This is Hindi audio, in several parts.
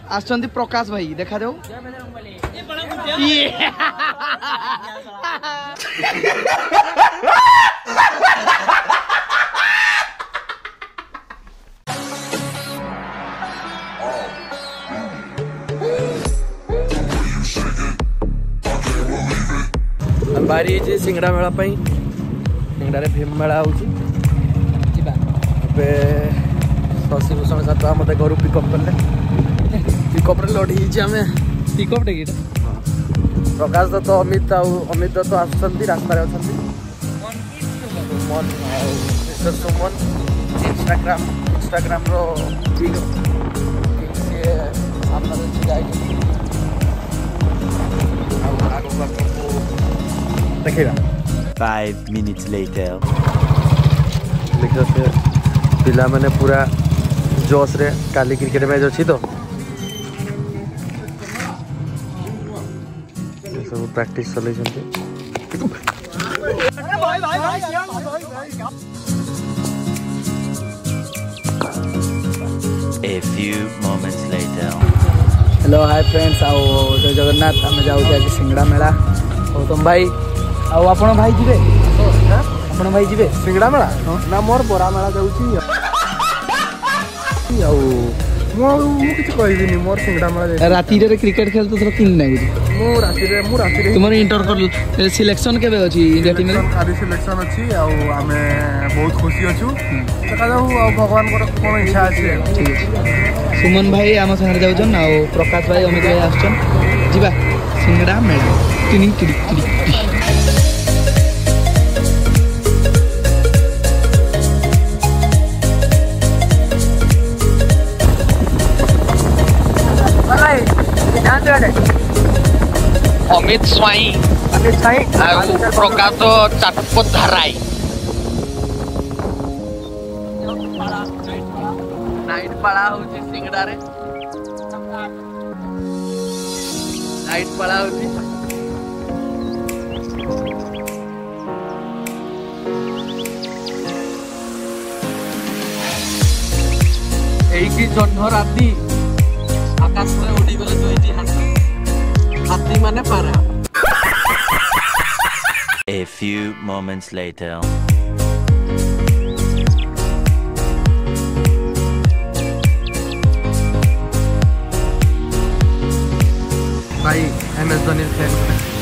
आसचंदी प्रकाश भाई देखा जाओ बारी सिंगड़ा मेला सिंगड़े भीम मेला हो शशि भूषण साथ मत घर पिकअप कले पिकअप लड़ी आम पिकअप टे प्रकाश दत्त अमित अमित दत्त आसुँच रास्तार अच्छा सुमन सुमन इंस्टाग्राम देखा 5 minutes later देखिए से पिला माने पूरा जोश रे काली क्रिकेट मैच अच्छी तो सब प्रैक्टिस चल a few moments later hello hi friends आओ जय जगन्नाथ आम जाऊँ सिंगड़ा मेला गौतम भाई आओ आपण भाई जीवे आपण भाई जीवे सिंगड़ा मेला ना मोर बरा मेला जाऊँ मोर सिंगड़ा मेला राति रे क्रिकेट खेल तो किन नहीं मु राति तुम इंटर कर सिलेक्शन केबे अछि इंडिया टीम रे आदि सिलेक्शन अछि आ हमें बहुत खुशी अछु देखा जाऊ आ भगवान को कोन इच्छा अछि ठीक है सुमन भाई आम संगे जाउछन आ प्रकाश भाई अमित भाई आछन जीवा सिंगड़ा मेला टिनिंग टिडी अमित स्वाई प्रकाश चाटपत धाराई नाइट पाला होची सिंगड़ा रे नाइट पाला होची एकी जन्म राती आकाश में उड़ी गले दुईटी हाथी माने पारा a few moments later भाई MS धोनी फैन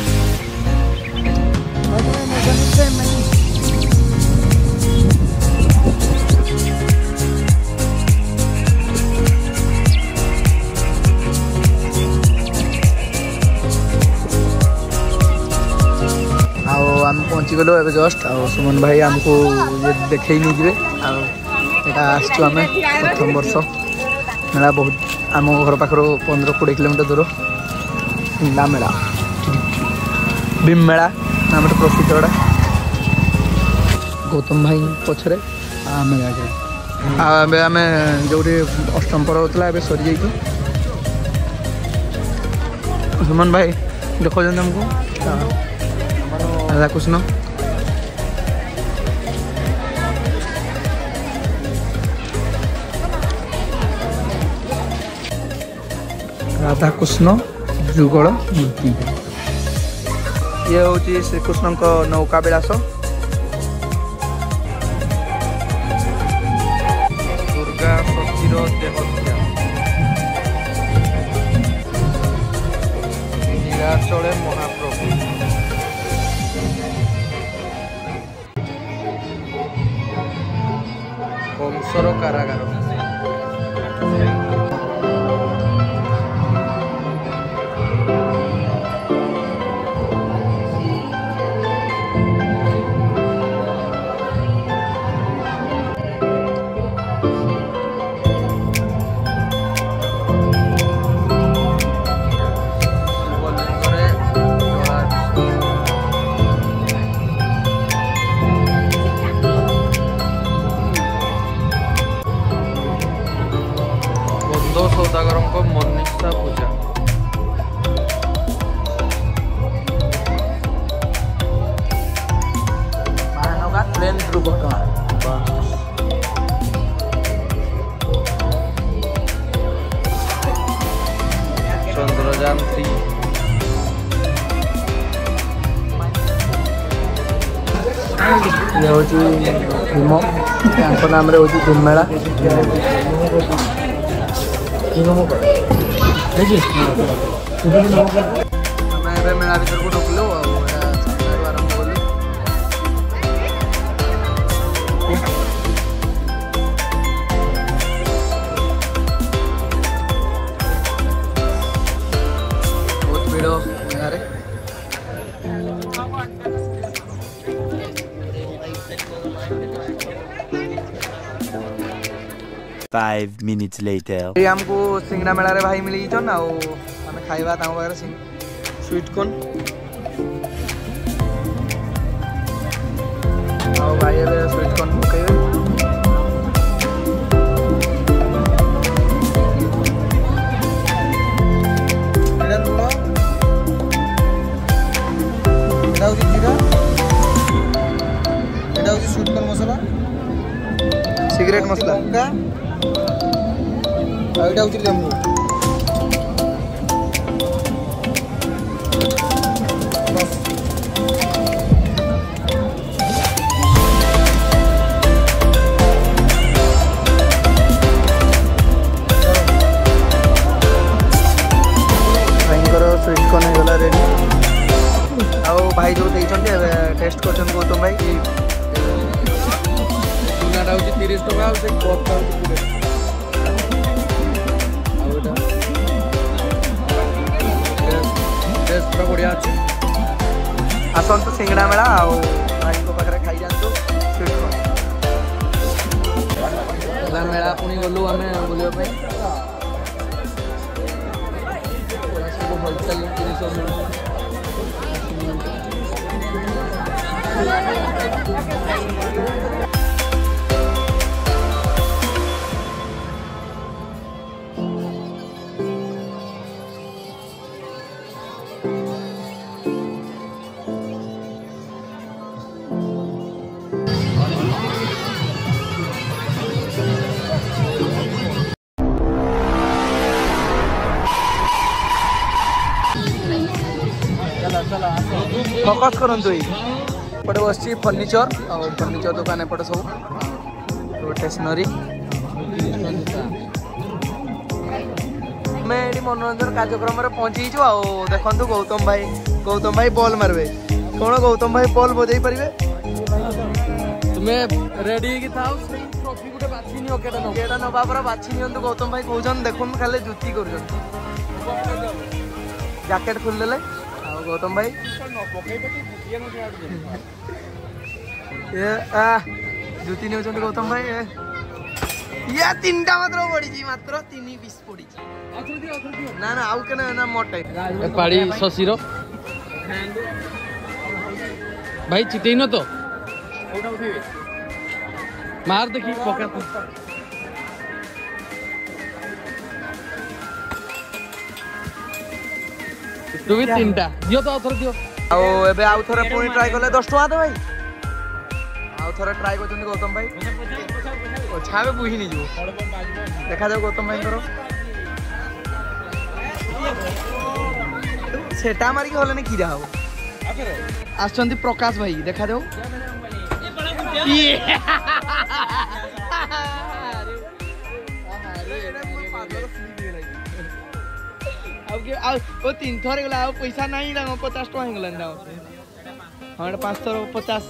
आम पहुँची गलु ए जस्ट आ सुमन भाई आमको ये देखे नहीं जीवे आम प्रथम वर्ष मेला बहुत आम घर पाखर 15-20 किलोमीटर दूर सिंगड़ा मेला भीम मेला नाम प्रसिद्ध एटा गौतम भाई पछरे आम आगे आम जो अष्टम पर्व होता है सरी जा सुमन भाई देखो हमको राधा कृष्ण राधा कृष्ण जुगल मूर्ति ये हूँ श्रीकृष्ण नौका विलास दुर्गा सतीर देहत्या नीलाचले महाप्रभु कंसर कारागार चंद्रयान 3 ये हूँ भीम नाम रे हूँ भीम मेला मेला भर को ढुकलु आरंभ कलु बहुत भीड़ मेला 5 minutes later. ये हमको सिंगड़ा मेला रे भाई मिली छन आ हमें खाइबा तांग वगैरह स्वीट कॉर्न आओ भाई ये स्वीट कॉर्न पकेबे एडा तुलो एडा उजी जीरा एडा उजी sweet corn masala cigarette masala का आइटा उतरी देमु भाईंकर स्वीट कॉर्न है गला रेडी आओ भाई जो देइछन्ते टेस्ट करछन गौतम भाई दुनाटा होची 30 टका आ से कप का होची पूरा बढ़िया अच्छे आसतु सिंगड़ा मेला भाई पाखे खाई जातु मेला पुणी गलु आम बुलापी सब होलसेल जिन फोकस करूँ पटे बस फर्निचर और फर्निचर दुकान एपटे सब स्टेशनरी मैं ये मनोरंजन कार्यक्रम में पहुंची देखु गौतम भाई बॉल मारबे कौन गौतम भाई बॉल बजे पारे तुम्हें रेडी ट्रॉफी गोटे बाछी निटा नवा पर बाछी नि गौतम भाई कहन देखुन खाली जुती कर जैकेट खोलदेले गौतम भाई जुती नहीं गौतम भाई या 3टा मात्र 3 पीस पड़ी ना ना आउ के ना मोटे पाड़ी शशीर भाई चिटेई न तो मार देखी पका तू भी 3टा दियो तो आउथर दियो एबे आउथर पुणी ट्राई करले 10 टका दे भाई आउथर ट्राई करछन गौतम भाई छाबे बुही नहीं जो देखा जाओ गौतम भाई करो सेटा मारी के होले ने की रहा हो आछंती प्रकाश भाई देखा जाओ अब 3 थर गला पैसा नहीं 50 टका हो गला हाँ 5 थर 50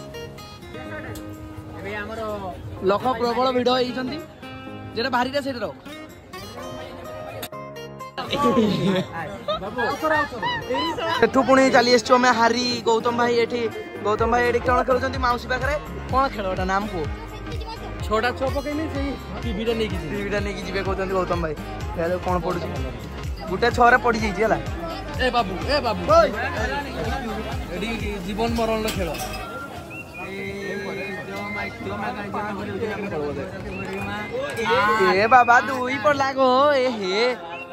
लोक प्रबल भिड़ होती जेटा बाहरी से पुणी चली आम हारी गौतम भाई ये कौन खेलुं मौसी पाखे कौन खेल नाम को 6टा 6 पकईनी टीवीटा नहीं जी कहते गौतम भाई कौन पड़ू गोटे 6 पड़ जाइए ए बाबू जीवन मरण खेल ए बाबा 2 पड़ला गो ए हे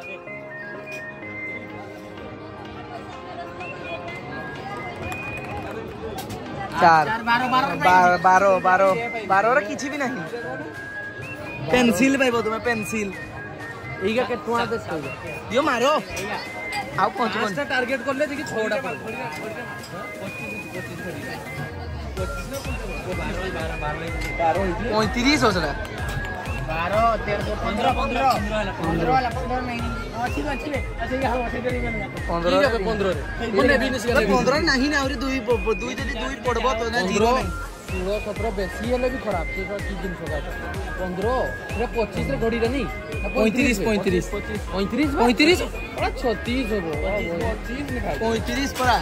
12 किसी भी नहीं पेंसिल पाइब तुम्हें पेंसिल दियो मारो ଆଉ ପାଞ୍ଚଟା ଟାର୍ଗେଟ କରଲେ ଦେଖି 6ଟା ପାବ 35 होसला 12 13 15 नहीं अच्छी अच्छी अच्छा ये हां अच्छी करी 15 नहीं ना और दुई जदी दुई पड़बो तो ना 0 16 17 बेसी हेले भी खराब से की दिन सका 15 रे 25 रे घड़ी रे नहीं 35 बड़ा 36 होबो 35 पड़ा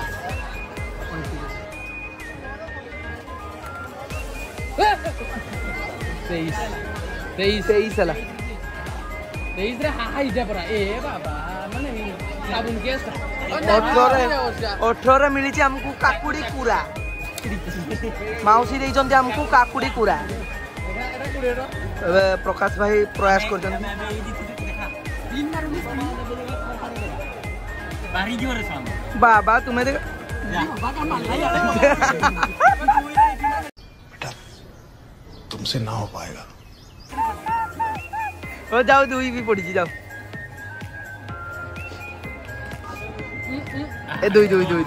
23 ହେଲା 23 रे हाहा इजा परा ए बाबा माने साबुन केस 18 मिली छी हमकु काकुडी कुरा माउसी देई जंती हमकु काकुडी कुरा एबे प्रकाश भाई प्रयास कर जंती बारी जोरे साम बाबा तुम्हें देख बेटा तुमसे ना हो पाएगा ओ जाओ दुई भी पड़ी जाओ ए दुई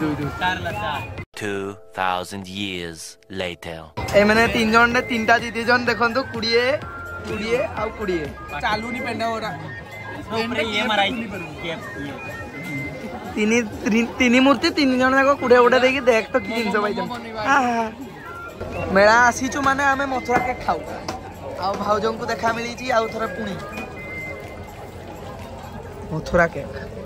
2000 years later ए मैंने 3 जन ने 3टा जीते जन देखन तो 20 आउ 20 चालू नहीं पेंडा ओरा पेंडा ये माराई तीन मूर्ति 3 जन जाको 20 देकी देख तो कि जिंस भाई मेला आसीचु माने आमे मथुरा के खाऊ आ भाउजन को देखा मिली छी आउ थरा पुणी मथुरा के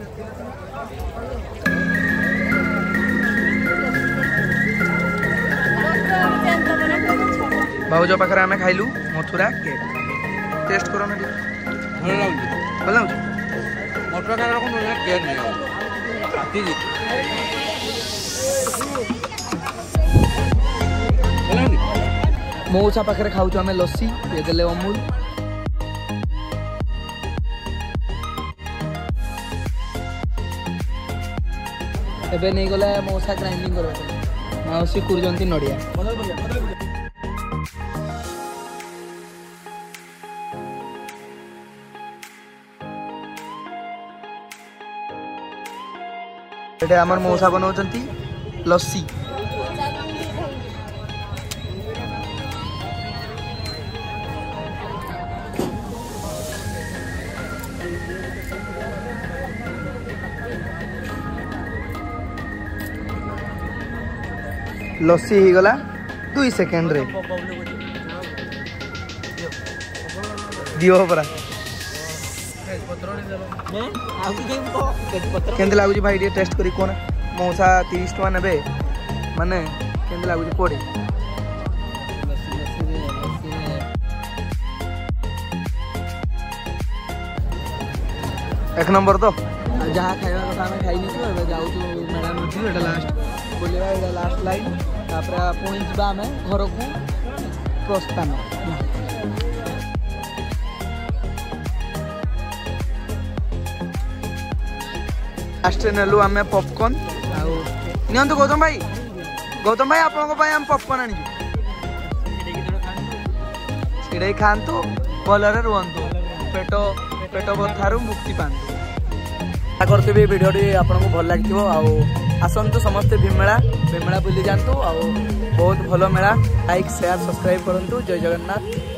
भाउज पाखरे आमे खाइलु मथुरा केक टेस्ट करो ना भल मथुरा केक रखो ना केक नहीं आती जी मौसा पाखरे खाउछु आमे लस्सी ये देले अमूल एबे नहीं गला मौसा ग्राइंडिंग करबे मौसी कुरजंती नडिया एटा हमर मौसा बनाउचंती लस्सी लस्सी ही गला 2 सेकंड रे दियो परा केंदे लागुजी भाई टे टेस्ट करी कोन मौसा 30 टका नेबे माने केंदे लागुजी कोडे एक नंबर तो जहाँ खाइबा कथा हमें खाई नहीं एबे जाऊ तो मेला नथि एटा लास्ट बोलेबा एटा लास्ट लाइन तापरे पुणी जिबा हमें घर को प्रस्थान लास्ट नेलु आमे पॉपकॉर्न आउ नियंतु गौतम भाई आपन को हम पॉपकॉर्न आनी सिडे खांतु भलरे रुहंतु पेट बथारु मुक्ति पांतु आशा करते वीडियो आपन को भल लगी आसतु समस्ते भीममेला बुली जातु बहुत भल मेला लाइक शेयर सब्सक्राइब करंतु जय जगन्नाथ।